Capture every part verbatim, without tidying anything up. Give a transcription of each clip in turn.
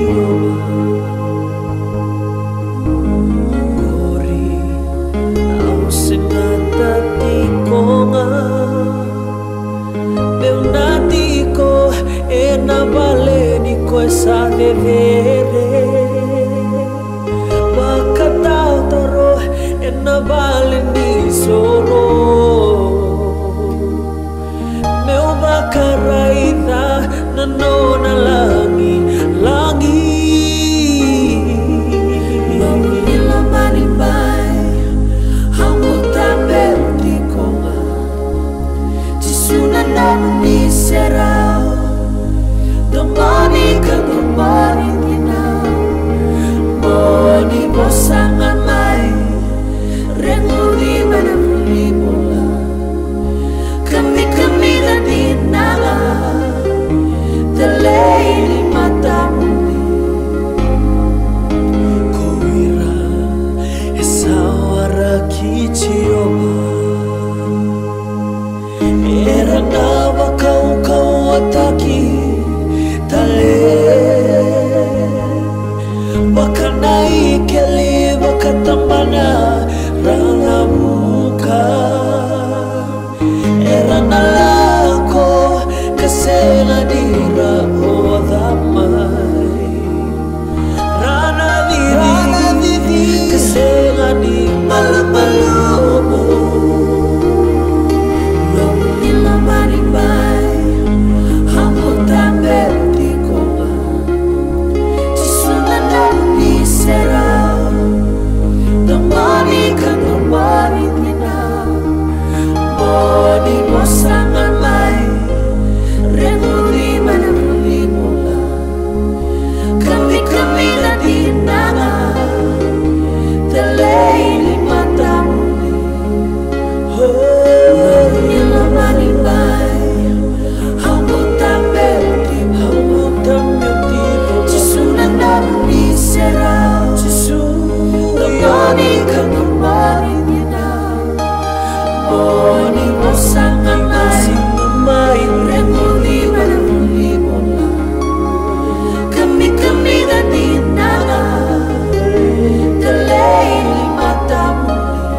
Sa vivere wakatao taro e na vale ni solo meu bakaraida na nona langi langi mamila mani mai hamuta berti konga tisuna na ni serao domani kan domani tina moni bosangan mai rengu di mana beli bola kami kami dan dinala telei di matamu koira esawara kicioma era nawa kau kau ataki Wakanai keli wakatamana rana muka era nalako kasela dira odamai rana didi kasela di malu-malu nomila maribai hamu tambe serau domani kan domani tina bodi bosangan mai rengu di mana beli bola kami kami na dinanga telei di matamu oh ila mani mai hamu tambe hamu tambe cisunan dami serau domani kan domani tina boni bosangan mai rengu di mana beli bola kami kami dan dinanga telei di matamu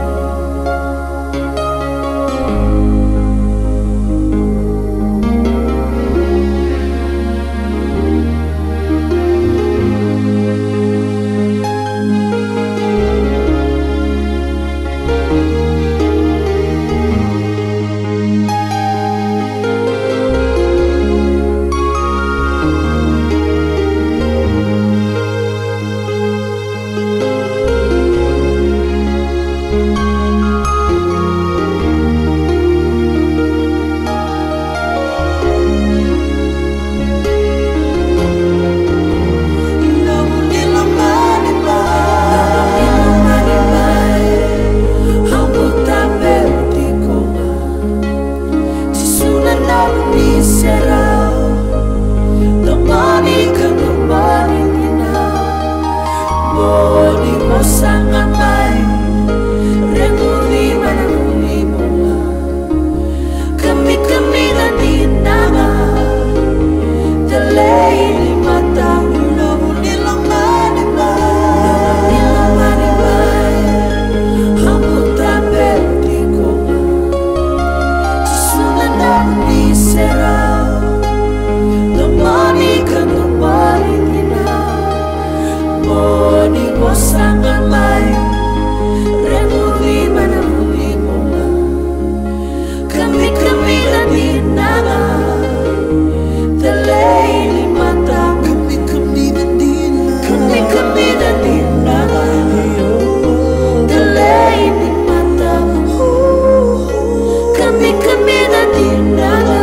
bosangan mai rengu di mana beli bola kami kami dan dinanga telei di matamu lobu nilang mani mai nilang mani mai hamu tambe di konga cisunan dan di serau domani kan domani tina boni bosangan mai rengu di mana beli bola kami kami dan dinanga telei di matamu kami kami dan dinanga kami kami dan dinanga telei di matamu kami kami dan dinanga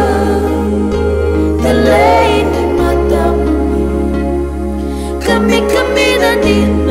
telei di matamu kami kami dan dinanga